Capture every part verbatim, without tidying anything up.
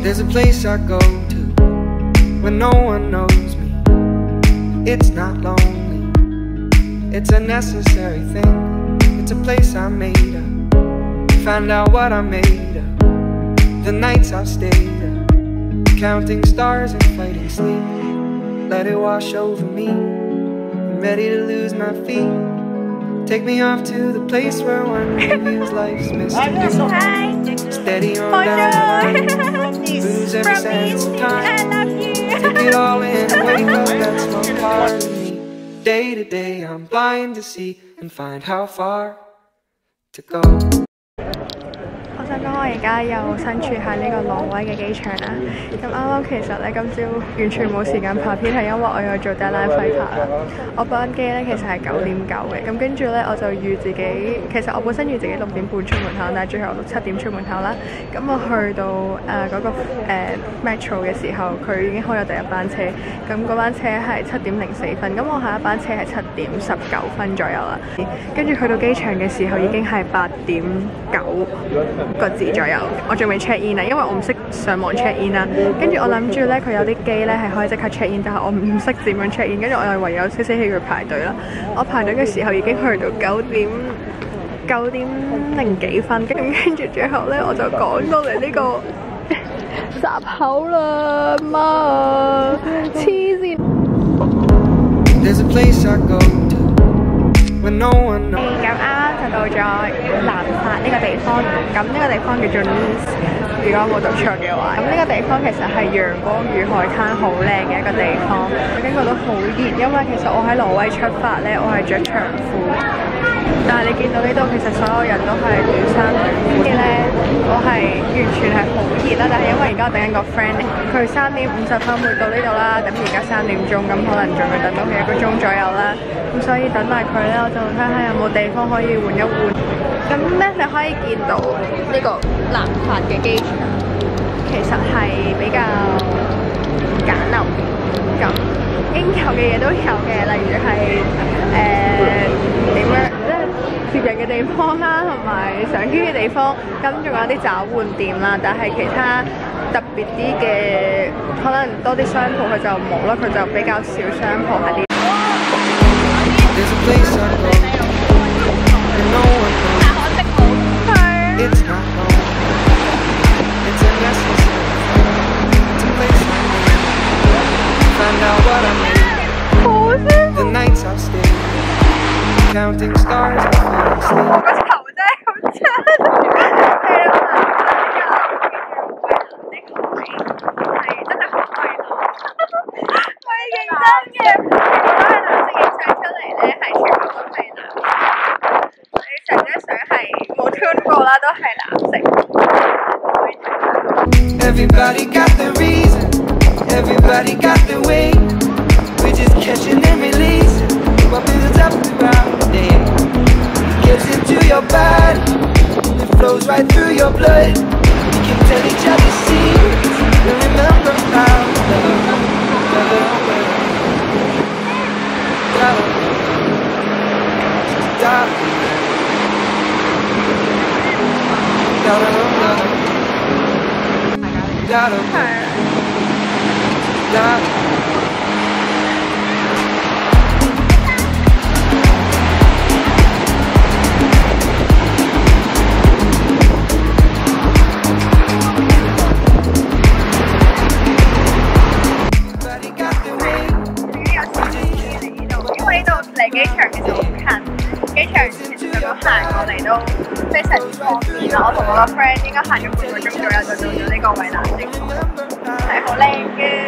There's a place I go to when no one knows me. It's not lonely, it's a necessary thing. It's a place I made up, find out what I made of. The nights I've stayed up, counting stars and fighting sleep. Let it wash over me, I'm ready to lose my feet. Take me off to the place where one reveals life's mystery. Steady on down the line, lose every sense of time. Take it all in and wake up, that's one part of me. Day to day I'm blind to see and find how far to go. 我想講我而家又身處喺呢個挪威嘅機場啦。咁啱啱其實咧今朝完全冇時間拍片，係因為我有做 deadline fighter 啦。我班機咧其實係九點九嘅，咁跟住咧我就預自己，其實我本身預自己六點半出門口，但係最後六七點出門口啦。咁我去到誒嗰、呃那個、呃、metro 嘅時候，佢已經開咗第一班車，咁嗰班車係七點零四分，咁我下一班車係七點十九分左右啦。跟住去到機場嘅時候已經係八點九個字左右，我仲未 check in 啊，因為我唔識上網 check in 啦。跟住我諗住咧，佢有啲機咧係可以即刻 check in， 但係我唔識點樣 check in， 跟住我又唯有死死氣去排隊啦。我排隊嘅時候已經去到九點九點零幾分，跟跟住最後咧我就趕到嚟呢個閘口啦，媽黐線！ There's a place I go to when no one knows. 咁啱啱就到咗南法呢個地方，咁呢個地方叫做 Nice， 如果冇讀錯嘅話。咁呢個地方其實係陽光與海灘好靚嘅一個地方，經過都好熱，因為其實我喺挪威出發咧，我係着長褲，但係你見到呢度其實所有人都係短衫短褲嘅咧，我係完全係好熱啦。但係因為而家我等緊個 friend， 佢三點五十分會到呢度啦，咁而家三點鐘，咁可能仲要等到佢一個鐘左右啦。咁所以等埋佢咧，我就睇下有冇地方可以換一換。咁咧你可以見到呢個南法嘅機場，其實係比較簡陋嘅。咁應有嘅嘢都有嘅，例如係誒點樣即係接人嘅地方啦，同埋上機嘅地方。咁仲有啲找換店啦，但係其他特別啲嘅，可能多啲商鋪佢就冇啦，佢就比較少商鋪喺啲。 There's a place I go and no one knows. It's not lonely, it's a necessary thing. It's a place I go, find out what I made. The nights I've stayed, counting stars and falling asleep. 個頭真係好差，係啦，呢個位係真係好貴咯，我係認真嘅。如果係藍色影相出嚟咧，係全部都係藍色。你成張相係冇 tune 過啦，都係藍色。 Everybody got their reason, everybody got their way. We're just catching and releasing what builds up throughout the day. It gets into your body, it flows right through your blood. We can tell each other secrets and remember how to love.離機場其實好近，機場其實咁行過嚟都非常之方便啦。我同我個 friend 應該行咗半個鐘左右就到咗呢個維蘭景區，係好靚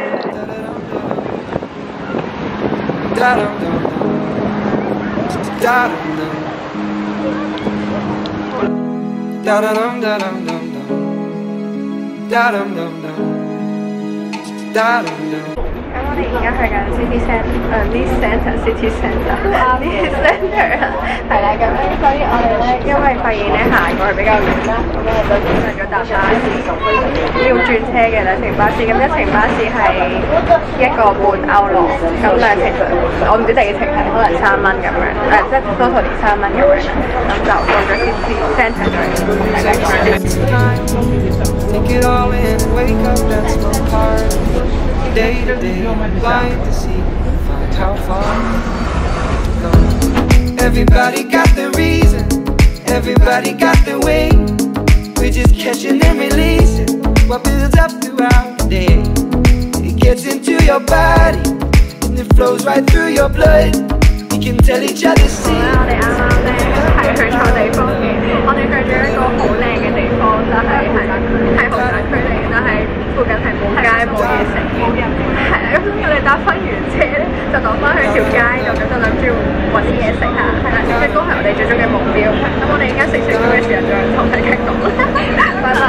嘅。咁我哋而家去緊 City Centre， 誒 Nice Centre，City Centre，Nice Centre 啦，係啦。咁咧，所以我哋咧，因為發現咧行過去比較遠啦，咁我哋就選擇咗搭巴士，要轉車嘅兩程巴士。咁一程巴士係一個半歐羅，咁兩程我唔知第幾程係可能三蚊咁樣，誒即係多數連三蚊咁樣，咁就到咗 City Centre 咗。 take it all in, wake up, that's my part. Day to day, blind to see, find how far to go. Everybody got their reason, everybody got their way. We're just catching and releasing what builds up throughout the day. It gets into your body and it flows right through your blood. We can tell each other secrets. 我哋啱啱咧係去錯地方嘅，我哋去咗一個好靚嘅地方，就係係係豪宅區嚟嘅，但係附近係冇街冇嘢食嘅，係啊，咁我哋搭翻完車咧就落翻去條街度，咁就諗住揾啲嘢食下，係啦，呢個係我哋最終嘅目標。咁我哋而家食食咗嘅時候再同大家講啦，拜拜。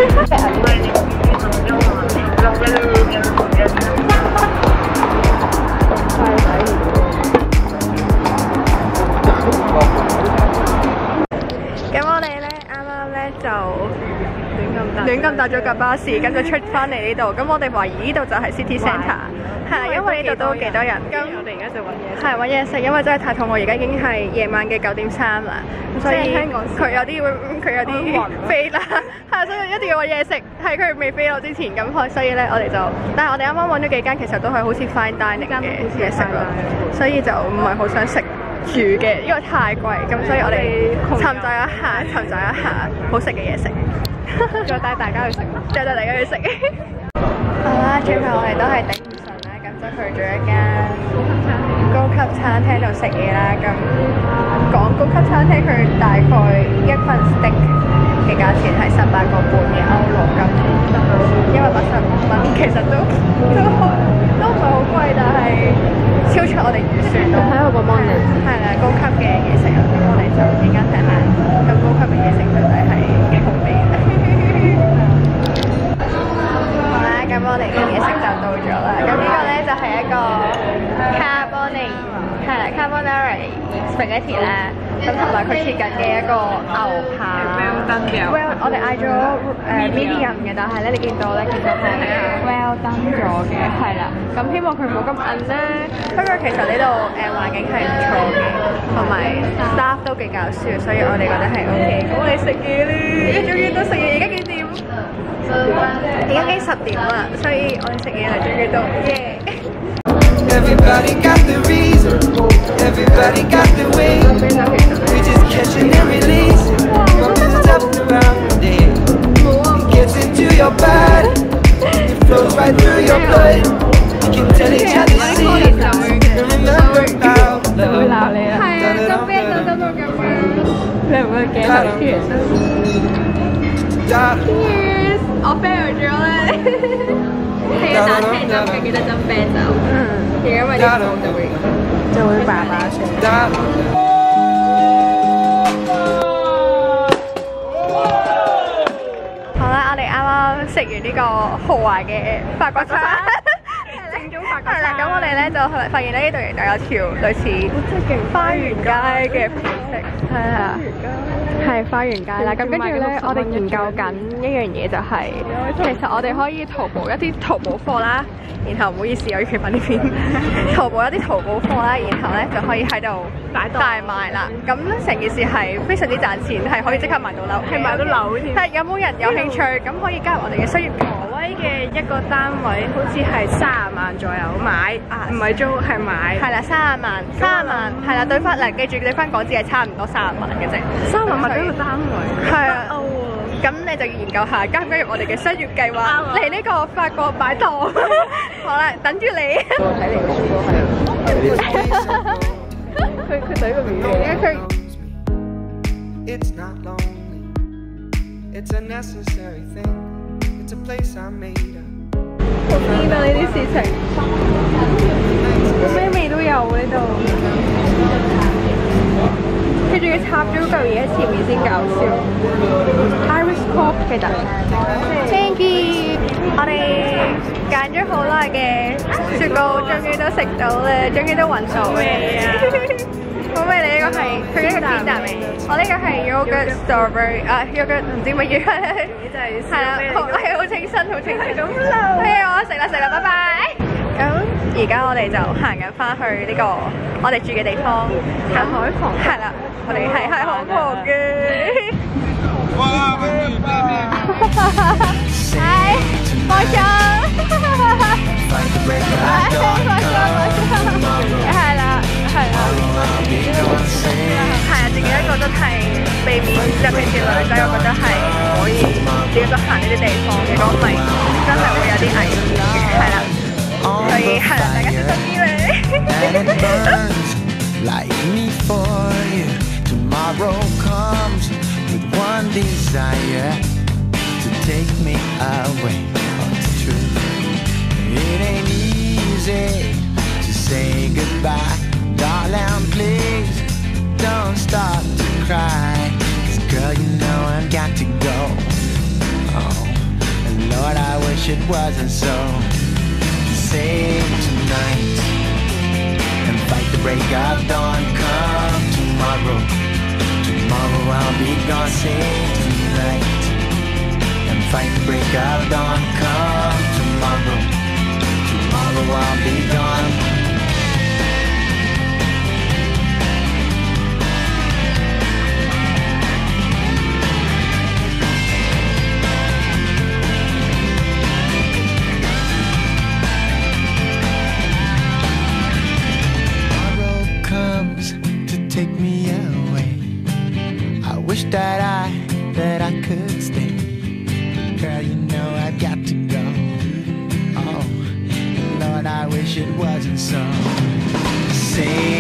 咁我哋咧啱啱咧就亂咁搭咗架巴士，咁就出翻嚟呢度。咁我哋懷疑呢度就係 City Centre， 係啦，因為呢度都幾多人。咁我哋而家就揾嘢，係揾嘢食，因為真係太肚餓，而家已經係夜晚嘅九點三啦。咁所以佢有啲會，佢有啲飛啦，係，所以一定要揾嘢食。喺佢未飛落之前，咁所以咧我哋就，但係我哋啱啱揾咗幾間，其實都係好似 fine dining 嘅嘢食咯，所以就唔係好想食住嘅，因為太貴，咁所以我哋尋找一下，尋找一下好食嘅嘢食，再帶大家去食，再帶大家去食。好啦，最後我哋都係頂唔順啦，咁就去咗一間高級餐廳度食嘢啦。咁講高級餐廳，佢大概一份 steak 嘅價錢係十八個半嘅歐羅咁，因為八十蚊其實都都都唔係好貴，但係超出我哋預算咯。睇我個 mon 係啦，高級嘅嘢食啊，咁我哋就而家睇下咁高級嘅嘢食到底係幾好味。好啦，咁我哋嘅嘢食就到咗啦。咁呢個咧就係一個 carbonara， 係啦 carbonara spaghetti 啦。咁同埋佢切緊嘅一個牛扒 ，well done 嘅。well 我哋嗌咗誒 medium 嘅，但係咧你見到咧其實係 well done 咗嘅，係啦。咁希望佢冇咁韌啦。不過其實呢度誒環境係唔錯嘅，同埋 staff 都幾搞笑，所以我哋覺得係 OK。咁我哋食嘢咧，終於都食嘢，而家幾點？而家已經十點啦，所以我哋食嘢嚟終於都耶。 Everybody got the reason, everybody got the way. We just catching and releasing what builds up throughout the day. It gets into your body, it flows right through your blood. You can tell each other secrets and remember about love. 係啊，執啤就執到咁樣。你唔會記得 Cheers！Cheers！ 我 fail 咗咧。係啊，打車就唔記得斟啤酒。嗯，而因為啲酒就會就會叭叭聲。好啦，我哋啱啱食完呢個豪華嘅法國餐，正宗法國餐。係啦，咁我哋咧就發現咧呢度原來有條類似花園街嘅片色，係啊。係花園街啦，咁跟住咧，我哋研究緊一樣嘢就係、是，其實我哋可以淘寶一啲淘寶貨啦，然後唔好意思，我要缺品呢邊，淘寶一啲淘寶貨啦，然後咧就可以喺度大賣啦。咁成件事係非常之賺錢，係可以即刻買到樓，係買到樓添。但係有冇人有興趣？咁可以加入我哋嘅商業挪威嘅一個單位，好似係三十萬左右買，啊唔係租係買。係啦，三十萬，三十萬係啦，對翻嗱，記住對翻港紙係差唔多三十萬嘅啫，三十萬。一個單位係啊，咁你就要研究下加唔加入我哋嘅商業計劃嚟呢個法國擺檔。好啦，等住你。睇嚟講都係。佢佢懟個面嘅，因為佢。It's not lonely. It's a necessary thing. It's a place I made up. 好癲啊！呢啲事情，咩味都有呢度。佢仲要插咗嚿嘢喺前面先搞笑。Irish Pop 記得。Thank you。我哋揀咗好耐嘅雪糕，終於都食到啦，終於都揾到味啊！好味！你呢個係佢呢個堅達味，我呢個係 yogurt strawberry 啊 yogurt 唔知乜嘢。就係係啦，係好清新，好清新。咁流。係啊，我食啦食啦，拜拜。咁而家我哋就行緊翻去呢個我哋住嘅地方，行海旁。係啦，我哋係喺海旁嘅。 係放鬆，係放鬆放鬆，係啦係啦，係啊，自己一個真係避免，尤其是女仔，我覺得係唔可以自己一個行呢啲地方，如果唔係真係會有啲危險嘅，係啦，所以係啦，大家小心啲咧。 Like me for you, tomorrow comes with one desire to take me away. Oh, it's true. It ain't easy to say goodbye, darling. Please don't start to cry. 'Cause girl, you know I've got to go. Oh, and Lord, I wish it wasn't so. Save tonight. Fight the break of dawn, come tomorrow. Tomorrow I'll be gone, sing tonight. And fight the break of dawn, come tomorrow. Tomorrow I'll be gone. Take me away. I wish that I, that I could stay. Girl, you know I've got to go. Oh, Lord, I wish it wasn't so. Say